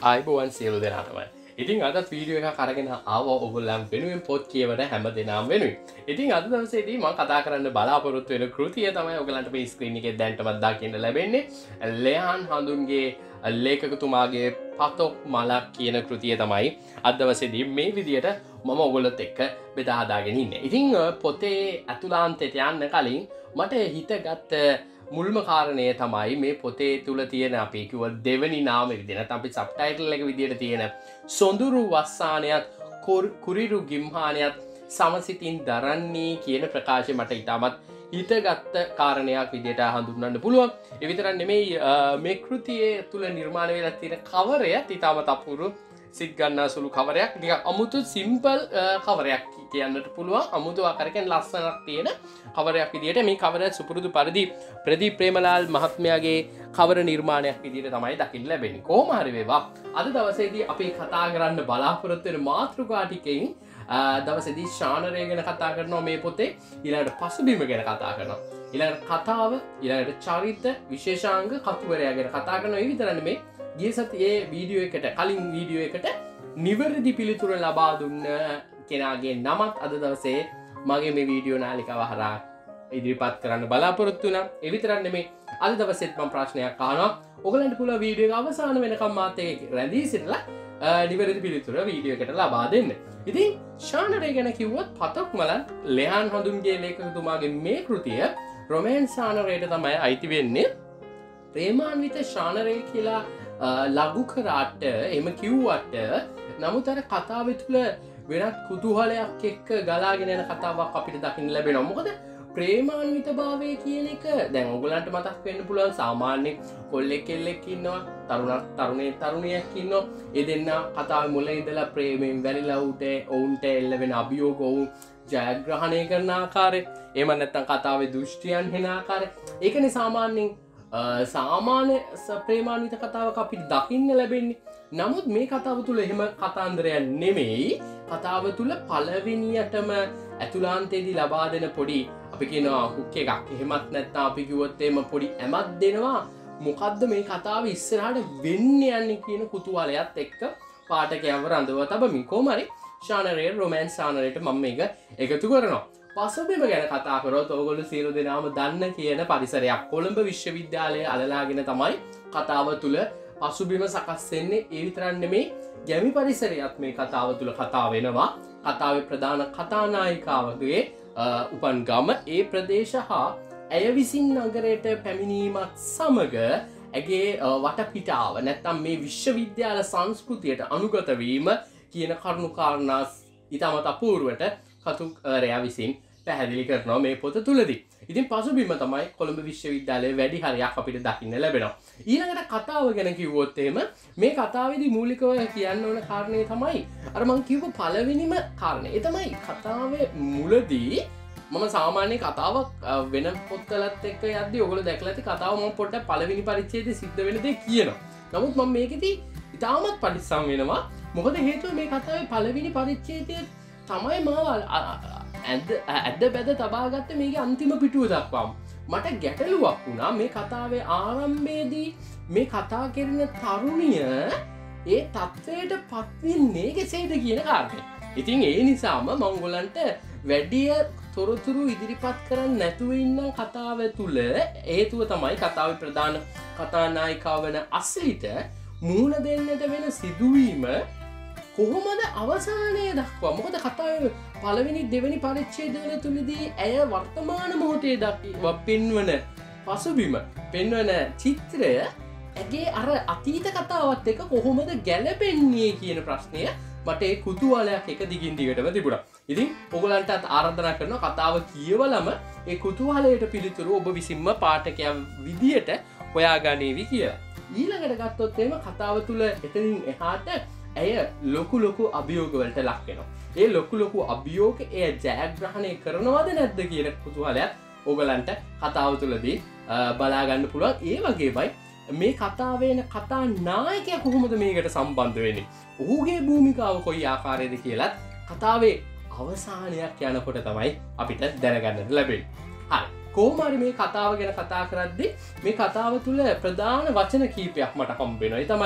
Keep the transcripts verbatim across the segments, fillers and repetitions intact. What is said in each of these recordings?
ආයිබෝවන් සියලු දෙනාටම. ඉතින් අදත් වීඩියෝ එකක් අරගෙන ආවා ඔයගොල්ලන් වෙනුවෙන් පොත් කියවන හැම දෙනාම වෙනුවෙන්. ඉතින් අද දවසේදී මම කතා කරන්න බලාපොරොත්තු වෙන කෘතිය තමයි ඔයගලන්ට මේ ස්ක්‍රීන් එකේ දැන්ටමත් දකින්න ලැබෙන්නේ. ලෙහාන් හඳුන්ගේ ලේඛකතුමාගේ පතොක් මලක් කියන කෘතිය තමයි අද දවසේදී මේ විදියට මම ඔයගොල්ලොත් එක්ක බෙදා හදාගෙන ඉන්නේ. ඉතින් පොතේ අතුලාන්තයට යන්න කලින් මට හිතගත් මුල්ම කාරණය තමයි මේ පොතේ තුල තියෙන අපි කිව්ව දෙවෙනි නාමය විදිහට නැත්නම් අපි සබ්ටයිටල් එක විදිහට තියෙන සොඳුරු වස්සානයත් කුරිරු ගිම්හානයත් සමසිතින් දරන්නේ කියන ප්‍රකාශය මට ඉතාමත් හිතගත් කාරණයක් විදිහට හඳුන්වන්න පුළුවන්. ඒ විතරක් නෙමෙයි මේ කෘතියේ තුල නිර්මාණය වෙලා තියෙන කවරයත් ඉතාමත් අපූර්ව සිත් ගන්නා සුළු කවරයක්. නිකන් අමුතු සිම්පල් කවරයක් කියන්නට පුළුවන්. අමුතු ආකාරයකින් ලස්සනක් තියෙන කවරයක් විදිහට මේ කවරය සුපුරුදු පරිදි ප්‍රදීප් ප්‍රේමලාල් මහත්මයාගේ කවර නිර්මාණයක් විදිහට තමයි දකින්න ලැබෙන්නේ. කොහොම හරි වේවා. අද දවසේදී අපි කතා කරන්න බලාපොරොත්තු වෙන මාතෘකා ටිකෙන් දවසේදී ශානරය ගැන කතා කරනවා මේ පොතේ. ඊළඟට පසුබිම ගැන කතා කරනවා. ඊළඟට කතාව, ඊළඟට චරිත, විශේෂාංග, කතුවරයා ගැන කතා කරනවා. ඒ විතරක් නෙමෙයි ගිය සතියේ වීඩියෝ එකට කලින් වීඩියෝ එකට නිවැරදි පිළිතුර ලබා දුන්න කෙනාගේ නමත් අද දවසේ මගේ මේ වීඩියෝ නාලිකාව හරහා ඉදිරිපත් කරන්න බලාපොරොත්තු වුණා. ඒ විතරක් නෙමෙයි අද දවසේත් මම ප්‍රශ්නයක් අහනවා. ඔයගලන්ට පුළුවන් වීඩියෝ එක අවසාන වෙනකම් මාත් එක්ක රැඳී සිටලා නිවැරදි පිළිතුර වීඩියෝ එකට ලබා දෙන්න. ඉතින් ශානරය ගැන කිව්වොත් පතොක් මලන් ලෙහාන් හඳුන්ගේ ලේඛකතුමාගේ මේ කෘතිය රොමෑන්ස් ශානරයට තමයි අයිති වෙන්නේ. ප්‍රේමාන්විත ශානරය කියලා ලඝු කරාට එහෙම කිව්වට නමුත් අර කතාව තුළ වෙනත් කුතුහලයක් එක්ක ගලාගෙන යන කතාවක් අපිට දකින්න ලැබෙනවා. මොකද ප්‍රේමාන්විත භාවය කියන එක දැන් ඔයගලන්ට මතක් වෙන්න පුළුවන් සාමාන්‍ය කොල්ලෙක් කෙල්ලෙක් ඉන්නවා, තරුණක් තරුණයෙක් තරුණියක් ඉන්නවා. ඒ දෙන්න කතාවේ මුල ඉඳලා ප්‍රේමයෙන් වැලිලා උට ඔවුන්ට එල්ල වෙන අභියෝග ඔවුන් ජයග්‍රහණය කරන ආකාරය, එහෙම නැත්නම් කතාවේ දෘෂ්ටියන් හෙන ආකාරය. ඒකනේ සාමාන්‍යයෙන් සාමාන්‍ය ප්‍රේමාන්විත කතාවක අපිට දකින්න ලැබෙන්නේ. නමුත් මේ කතාව තුළ එහෙම කතාන්දරයක් නෙමෙයි. කතාව තුළ පළවෙනියටම ඇතුළාන්තයේදී ලබා දෙන පොඩි අපි කියනවා හුක් එකක්. එහෙමත් නැත්නම් අපි කිව්වොත් එහෙම පොඩි ඇමක් දෙනවා. මොකද්ද මේ කතාව ඉස්සරහට වෙන්නේ යන්නේ කියන කුතුහලයත් එක්ක පාඨකයන්ව රඳව තබමින් කොහොම හරි ශානරය රොමෑන්ස් ශානරයට මම මේක එකතු කරනවා. පසුබිම ගැන කතා කරොත් ඔයගොල්ලෝ සියලු දෙනාම දන්න කියන පරිසරයක් කොළඹ විශ්වවිද්‍යාලයේ අලලාගෙන තමයි කතාව තුළ පසුබිම සකස් වෙන්නේ. ඒ විතරක් නෙමෙයි ගැමි පරිසරයත් මේ කතාව තුළ කතා වෙනවා. කතාවේ ප්‍රධාන කතානායිකාවගේ උපන් ගම, ඒ ප්‍රදේශ හා ඇය විසින් නගරයට පැමිණීමත් සමග ඇගේ වටපිටාව නැත්තම් මේ විශ්වවිද්‍යාල සංස්කෘතියට අනුගත වීම කියන කරුණු කාරණා ඉතාමත් අපූර්වට කතුවරයා විසින් පැහැදිලි කරනවා මේ පොත තුලදී. ඉතින් පසුබිම තමයි කොළඹ විශ්වවිද්‍යාලයේ වැඩි හරියක් අපිට දකින්න ලැබෙනවා. ඊළඟට කතාව ගැන කිව්වොත් එහෙම මේ කතාවේදී මූලිකව කියන්න ඕන කාරණේ තමයි අර මම කියපු පළවෙනිම කාරණේ. ඒ තමයි කතාවේ මුලදී මම සාමාන්‍ය කතාවක් වෙන පොත්වලත් එක්ක යද්දී ඔයගොල්ලෝ දැකලා ඇති කතාව මම පොඩ්ඩක් පළවෙනි පරිච්ඡේදයේ සිද්ධ වෙන දේ කියනවා. නමුත් මම මේකෙදී ඉතාමත් පරිස්සම් වෙනවා. මොකද හේතුව මේ කතාවේ පළවෙනි පරිච්ඡේදයේ තමයි මාව ඇද්ද බැද තබාගත්ත මේක අන්තිම පිටුව දක්වාම. මට ගැටලුවක් වුණා මේ කතාවේ ආරම්භයේදී මේ කතා කරන තරුණිය ඒ තත්ත්වයට පත්වෙන්නේ කෙසේද කියන කාරණය. ඉතින් ඒ නිසාම මම ඔයගලන්ට වැඩි තොරතුරු ඉදිරිපත් කරන්න නැතුව ඉන්න කතාව තුළ හේතුව තමයි කතාවේ ප්‍රධාන කතානායිකාව වෙන අස්ලිට මූණ දෙන්නට වෙන සිදුවීම කොහොමද අවසානයේ දක්වා. මොකද කතාවේ පළවෙනි දෙවෙනි පරිච්ඡේදවල තුලදී ඇය වර්තමාන මොහොතේ දක්වා පෙන්වන පසුබිම පෙන්වන චිත්‍රය ඇගේ අර අතීත කතාවත් එක්ක කොහොමද ගැලපෙන්නේ කියන ප්‍රශ්නය මට ඒ කුතුහලයක් එක දිගින් දිගටම තිබුණා. ඉතින් ඔයගලන්ටත් ආරාධනා කරනවා කතාව කියවලම ඒ කුතුහලයට පිළිතුරු ඔබ විසින්ම පාඨකයා විදියට හොයාගන්නේවි කියලා. ඊළඟට ගත්තොත් එහෙම කතාව තුල එතනින් එහාට ඇය ලොකු ලොකු අභියෝගවලට ලක් වෙනවා. ඒ ලොකු ලොකු අභියෝග එය ජයග්‍රහණය කරනවද නැද්ද කියන කුතුහලයක් ඔයගලන්ට කතාව තුලදී බලා ගන්න පුළුවන්. ඒ වගේමයි මේ කතාවේ එන කතා නායකයා කොහොමද මේකට සම්බන්ධ වෙන්නේ? ඔහුගේ භූමිකාව කොයි ආකාරයේද කියලත් කතාවේ අවසානයක් යනකොට තමයි අපිට දැනගන්නට ලැබෙන්නේ. හරි. කොහොම හරි මේ කතාව ගැන කතා කරද්දී මේ කතාව තුල ප්‍රධාන වචන කීපයක් මට හම්බ වෙනවා. ඒ තමයි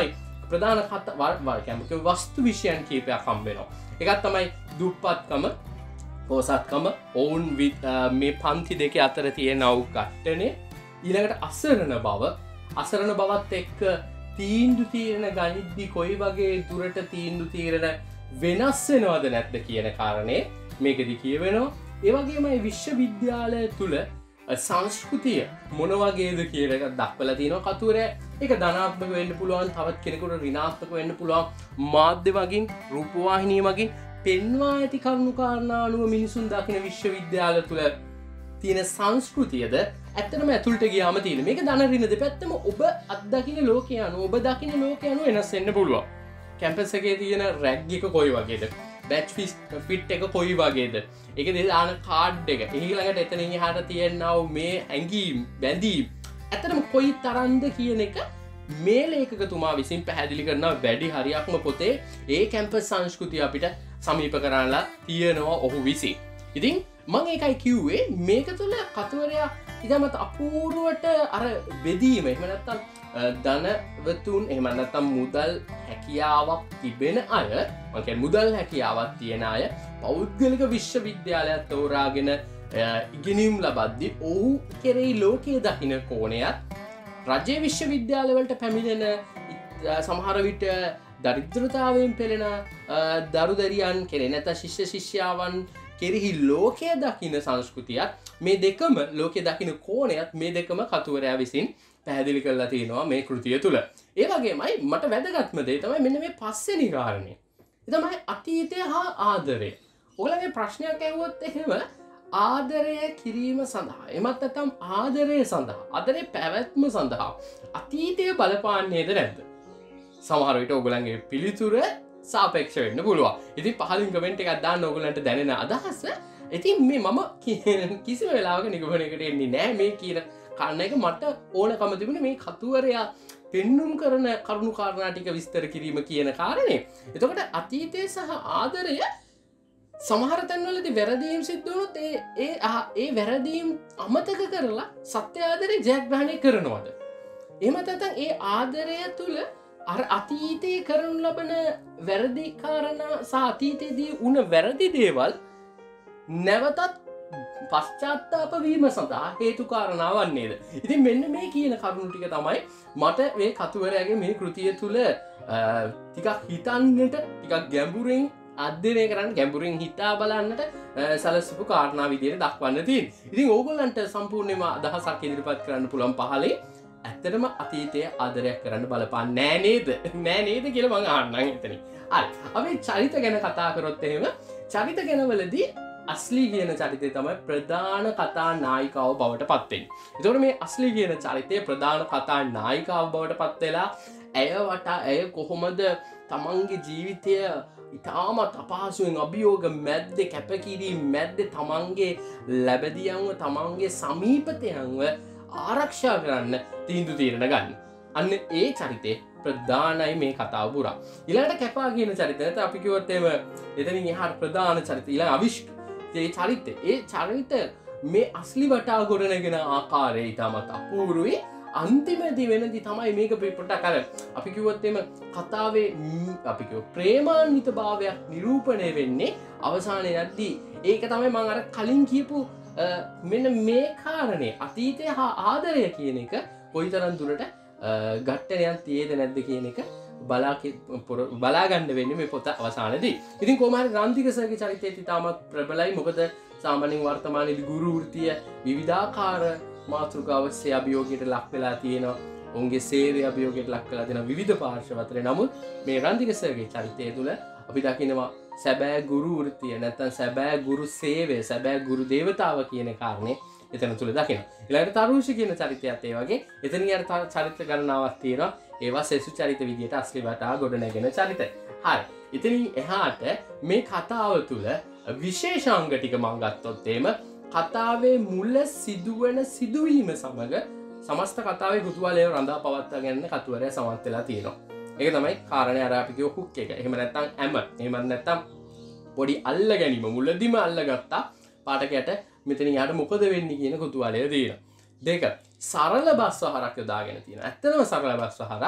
ප්‍රධාන කතා වස්තු විෂයන් කීපයක් හම්බ වෙනවා. එකක් තමයි දුප්පත්කම, පොසත්කම, ඔවුන් මේ පන්ති දෙක අතර තියෙන අවු කට්ටනේ, ඊළඟට අසරණ බව, අසරණ බවත් එක්ක තීන්දු තීරණ ගනිද්දි කොයි වගේ දුරට තීන්දු තීරණ වෙනස් වෙනවද නැද්ද කියන කාරණේ මේකෙදි කියවෙනවා. ඒ වගේමයි විශ්වවිද්‍යාලය තුල සංස්කෘතිය මොන වගේද කියන එක දක්වලා තියෙනවා කතුවරයා. ඒක ධනාත්මක වෙන්න පුළුවන්, තවත් කෙනෙකුට ඍණාත්මක වෙන්න පුළුවන්. මාධ්‍ය වගින්, රූපවාහිනිය වගින් පෙන්වා ඇති කරුණු කාරණා අනුව මිනිසුන් දකින විශ්වවිද්‍යාල තුල තියෙන සංස්කෘතියද ඇත්තටම ඇතුළට ගියාම තියෙන. මේක ධන ඍණ දෙපැත්තම ඔබ අත්දකින ලෝකය අනුව, ඔබ දකින ලෝකය අනුව වෙනස් වෙන්න පුළුවන්. කැම්පස් එකේ තියෙන රැග් එක කොයි වගේද? බැච් ෆිට් එක කොයි වගේද? ඒක දාන කාඩ් එක, ඊළඟට එතනින් එහාට තියෙනව මේ ඇඟීම් බැඳීම් ඇත්තටම කොයි තරම්ද කියන එක මේ ලේඛකතුමා විසින් පැහැදිලි කරනවා වැඩි හරියක්ම පොතේ. ඒ කැම්පස් සංස්කෘතිය අපිට සමීප කරන්නලා තියෙනවා ඔහු විසින්. ඉතින් මම ඒකයි කිව්වේ මේක තුළ කතුවරයා ඉතාමත් අපූර්වට අර බෙදීම, එහෙම නැත්නම් ධනවතුන්, එහෙම නැත්නම් මුදල් හැකියාවක් තිබෙන අය, මම කියන්නේ මුදල් හැකියාවක් තියෙන අය පෞද්ගලික විශ්වවිද්‍යාලයක් තෝරාගෙන ඉගෙනීම් ලබද්දී ඔහු කෙරෙහි ලෝකයේ දකින්න කෝණයත්, රජයේ විශ්වවිද්‍යාලවලට පැමිණෙන සමහර විට දරිද්‍රතාවයෙන් පෙළෙන දරුදරියන් කෙරෙහි නැත්නම් ශිෂ්‍ය ශිෂ්‍යාවන් කෙරෙහි ලෝකයේ දකින්න සංස්කෘතියත්, මේ දෙකම ලෝකයේ දකින්න කෝණයත් මේ දෙකම කතුවරයා විසින් පැහැදිලි කරලා තියෙනවා මේ කෘතිය තුල. ඒ වගේමයි මට වැදගත්ම දේ තමයි මෙන්න මේ පස්වෙනි කාරණේ. ඒ තමයි අතීතය හා ආදරය. ඔයගලගේ ප්‍රශ්නයක් ඇහුවොත් එහෙම ආදරය කිරීම සඳහා, එමත් නැත්නම් ආදරය සඳහා, ආදරේ පැවැත්ම සඳහා අතීතය බලපාන්නේද නැද්ද? සමහර විට ඔයගලගේ පිළිතුර සාපේක්ෂ වෙන්න පුළුවන්. ඉතින් පහලින් කමෙන්ට් එකක් දාන්න ඔයගලන්ට දැනෙන අදහස. ඉතින් මේ මම කිසිම වෙලාවක නිගමනයකට එන්නේ නැහැ. මේ කියන කාරණා එක මට ඕනකම තිබුණේ මේ කතුවරයා පෙන්눔 කරන කරුණු කාරණා ටික විස්තර කිරීම කියන කාරණේ. එතකොට අතීතය සහ ආදරය සමහර තැන්වලදී වැරදීම් සිද්ධ වුණොත් ඒ ඒ ඒ වැරදීම් අමතක කරලා සත්‍ය ආදරේ ජයග්‍රහණය කරනවද? එහෙම නැත්නම් ඒ ආදරය තුල අර අතීතයේ කරනු ලබන වැරදි කාරණා සහ අතීතයේදී වුණ වැරදි දේවල් නැවතත් පශ්චාත්තාප වීම සඳහා හේතු කාරණා වන්නේද? ඉතින් මෙන්න මේ කියන කරුණු ටික තමයි මට මේ කතුවරයාගේ මේ කෘතිය තුල ටිකක් හිතන්නට, ටිකක් ගැඹුරින් අධ්‍යයනය කරන්න, ගැඹුරින් හිතා බලන්නට සැලසුපු කාරණා විදිහට දක්වන්න තියෙන්නේ. ඉතින් ඕගොල්ලන්ට සම්පූර්ණයෙන්ම අදහසක් ඉදිරිපත් කරන්න පුළුවන් පහලේ ඇත්තටම අතීතයේ ආදරයක් කරන්න බලපාන්නේ නෑ නේද? නෑ නේද කියලා මම අහන්නම් එතනින්. හරි. අපි චරිත ගැන කතා කරොත් එහෙම චරිත ගැනවලදී අස්ලි කියන චරිතය තමයි ප්‍රධාන කතා නායිකාව බවට පත් වෙන්නේ. ඒතකොට මේ අස්ලි කියන චරිතය ප්‍රධාන කතා නායිකාව බවට පත් වෙලා ඇය වටා ඇය කොහොමද තමන්ගේ ජීවිතය ඉතාමත් අපහසුවෙන් අභියෝග මැද්දේ, කැපකිරීම මැද්දේ තමන්ගේ ලැබදියන්ව, තමන්ගේ සමීපතයන්ව ආරක්ෂා කරන්න තීන්දුව తీරන ගන්න. අන්න ඒ චරිතේ ප්‍රධානයි මේ කතාව පුරා. ඊළඟට කැපා කියන චරිතය නැත්නම් අපි කිව්වොත් එහෙම එතනින් එහාට ප්‍රධාන චරිතය ඊළඟ අවිෂ්ක ඒ චරිතය ඒ චරිත මේ අස්ලි වටා ගොඩනගෙන ආකාරය ඉතාමත් අපූර්වයි. අන්තිමදී වෙනදී තමයි මේක ප්‍රකට කර අපි කිව්වොත් එහෙම කතාවේ අපි කිව්ව ප්‍රේමාන්විත භාවයක් නිරූපණය වෙන්නේ අවසානයේ යද්දී. ඒක තමයි මම අර කලින් කියපු මෙන්න මේ කාරණේ අතීතය හා ආදරය කියන එක කොයිතරම් දුරට ගැටණයක් තියේද නැද්ද කියන එක බලා බලාගන්න වෙන්නේ මේ පොත අවසානයේදී. ඉතින් කොහොම හරි රන්තික සර්ගේ චරිතය ඉතාමත් ප්‍රබලයි. මොකද සාමාන්‍යයෙන් වර්තමානයේදී ගුරු වෘත්තිය විවිධාකාර මාතෘකා ඔස්සේ අභියෝගයට ලක් වෙලා තියෙනවා. ඔවුන්ගේ සේවය අභියෝගයට ලක් වෙලා දෙන විවිධ පාර්ශ්ව අතර. නමුත් මේ රන්තික සර්ගේ චරිතය තුළ අපි දකිනවා සැබෑ ගුරු වෘත්තිය නැත්නම් සැබෑ ගුරු සේවය, සැබෑ ගුරු දේවතාව කියන කාරණේ එතන තුල දකිනවා. ඊළඟට තරුෂි කියන චරිතයත් ඒ වගේ එතනින් අර චරිත ගණනාවක් තියෙනවා. ඒවා සෙසු චරිත විදියට අස්ලි වටා ගොඩ නැගෙන චරිත. හරි. එතනින් එහාට මේ කතාව තුල විශේෂාංග ටික මම ගත්තොත් එහෙම කතාවේ මුල සිදුවන සිදුවීම සමග සමස්ත කතාවේ කුතුහලය රඳා පවත්වා ගන්න කතුවරයා සමත් වෙලා තියෙනවා. ඒක තමයි කාරණේ අර අපි කියව හුක් එක. එහෙම නැත්නම් ඇම. එහෙම නැත්නම් පොඩි අල්ල ගැනීම මුලදිම අල්ලගත්තා පාඨකයට මෙතන යාට මොකද වෙන්නේ කියන කුතුහලය තියෙනවා. දෙක සරල බස් වහරක් යොදාගෙන තියෙනවා. ඇත්තටම සරල බස් වහරක්.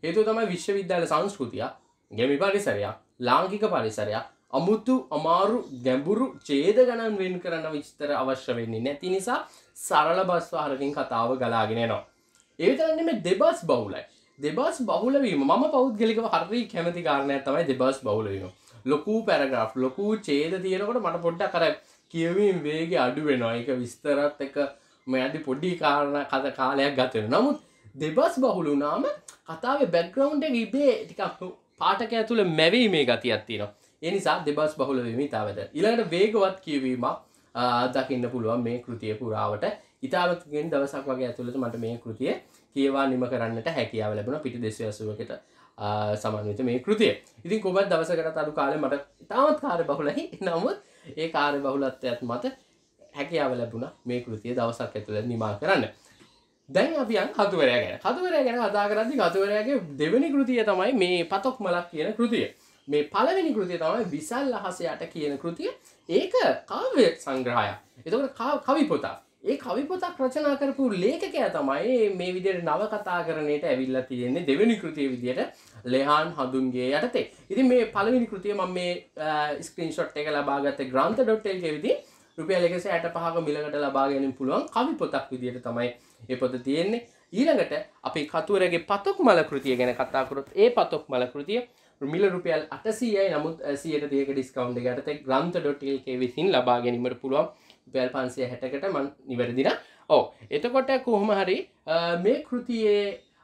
හේතුව තමයි විශ්වවිද්‍යාල සංස්කෘතිය, ගැමි පරිසරය, ලාංකික පරිසරය අමුතු අමාරු ගැඹුරු ඡේද ගණන් වෙන් කරන විස්තර අවශ්‍ය වෙන්නේ නැති නිසා සරල බස් වාහනකින් කතාව ගලාගෙන යනවා. ඒ විතරක් නෙමෙයි දෙබස් බහුලයි. දෙබස් බහුල වීම මම පෞද්ගලිකව හරි කැමති කාරණයක් තමයි දෙබස් බහුල වීම. ලොකු පැරග්‍රාෆ් ලොකු ඡේද තියෙනකොට මට පොඩ්ඩක් අර කියවීම වේගය අඩු වෙනවා. ඒක විස්තරත් එක්ක මයන්දි පොඩි කාරණා කතා කාලයක් ගත වෙනවා. නමුත් දෙබස් බහුල වුණාම කතාවේ බෑග්ග්‍රවුන්ඩ් එක ඉබේ ටිකක් පාඨකයා තුළ මැවීමේ ගතියක් තියෙනවා. ඒ නිසා දෙබස් බහුල වීම ඉතාම වැදගත්. ඊළඟට වේගවත් කියවීමක් දකින්න පුළුවන් මේ කෘතිය පුරාවට. ඉතාමත්ගෙන් දවසක් වගේ ඇතුළත මට මේ කෘතිය කියවා නිම කරන්නට හැකියාව ලැබුණා. පිටු දෙසිය අසූවකට සමන්විත මේ කෘතිය. ඉතින් කොහොමද දවසකට අඩු කාලේ මට ඉතාමත් කාර්යබහුලයි. නමුත් ඒ කාර්යබහුලත්වයත් මත හැකියාව ලැබුණා මේ කෘතිය දවසක් ඇතුළත නිමා කරන්න. දැන් අපි යන් කතුවරයා ගැන. කතුවරයා ගැන කතා කරද්දී කතුවරයාගේ දෙවෙනි කෘතිය තමයි මේ පතොක් මලක් කියන කෘතිය. මේ පළවෙනි කෘතිය තමයි විසල් අහස යට කියන කෘතිය. ඒක කාව්‍ය සංග්‍රහයක්. එතකොට කවි පොතක්. ඒ කවි පොතක් රචනා කරපු ලේඛකයා තමයි මේ විදිහට නවකථාකරණයට ඇවිල්ලා තියෙන්නේ දෙවෙනි කෘතිය විදිහට ලෙහාන් හඳුන්ගේ යටතේ. ඉතින් මේ පළවෙනි කෘතිය මම මේ ස්ක්‍රීන්ෂොට් එක ලබා ගත්තේ grantha dot l k විදිහේ රුපියල් එකසිය හැට පහක මිලකට ලබා ගැනීම පුළුවන් කවි පොතක් විදිහට තමයි මේ පොත තියෙන්නේ. ඊළඟට අපි කතුවරගේ පතොක් මල කෘතිය ගැන කතා කරොත් ඒ පතොක් මල කෘතිය මිල රුපියල් අටසීයයි. නමුත් සියයට තිහක ඩිස්කවුන්ට් එක යටතේ grantha dot l k විසින් ලබා ගැනීමට පුළුවන් රුපියල් පන්සිය හැටකට මම නිවැරදි නා. ඔව්. එතකොට කොහොම හරි මේ කෘතියේ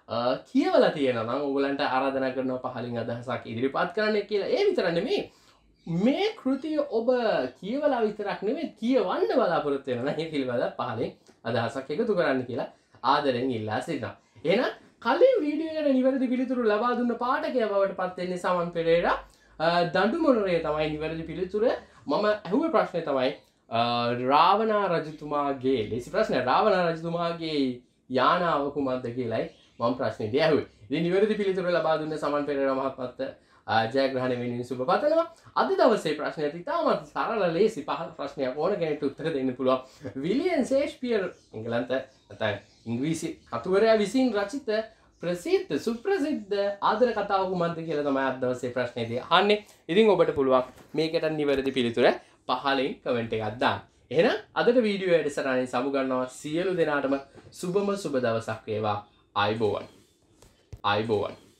කියවලා තියෙනවා නම් ඕගලන්ට ආරාධනා කරනවා පහලින් අදහසක් ඉදිරිපත් කරන්න කියලා. ඒ විතර නෙමෙයි මේ කෘතිය ඔබ කියවලා විතරක් නෙමෙයි කියවන්න බලාපොරොත්තු වෙනවා. මේ පිළිබඳව පහලින් අදහසක් එකතු කරන්න කියලා ආදරෙන් ඉල්ලා සිටිනවා. එහෙනම් කලින් වීඩියෝ එකට නිවැරදි පිළිතුරු ලබා දුන්න පාඨකයා බවට පත් වෙන්නේ සමන් පෙරේරා. දඬුමොනරේ තමයි නිවැරදි පිළිතුර. මම අහුවේ ප්‍රශ්නේ තමයි රාවණා රජතුමාගේ ලේසි ප්‍රශ්නයක්. රාවණා රජතුමාගේ යානාව කුමක්ද කියලායි මම ප්‍රශ්නේදී අහුවේ. ඉතින් නිවැරදි පිළිතුර ලබා දුන්න සමන් පෙරේරා මහත්මයාට ජයග්‍රහණය වෙනුවෙන් සුබ පතනවා. අද දවසේ ප්‍රශ්නයත් ඉතාමත් සරල ලේසි පහසු ප්‍රශ්නයක් ඕන කෙනෙක්ට උත්තර දෙන්න පුළුවන්. විලියම් ෂේක්ස්පියර් එංගලන්ත නැත්නම් ඉංග්‍රීසි කතුවරයා විසින් රචිත ප්‍රසිද්ධ සුප්‍රසිද්ධ ආදර කතාව කුමක්ද කියලා තමයි අද දවසේ ප්‍රශ්නේදී අහන්නේ. ඉතින් ඔබට පුළුවන් මේකට නිවැරදි පිළිතුර පහලින් කමෙන්ට් එකක් දාන්න. එහෙනම් අදට වීඩියෝ වැඩසටහනේ සමු ගන්නවා සියලු දෙනාටම සුබම සුබ දවසක් වේවා. ආයුබෝවන්. ආයුබෝවන්.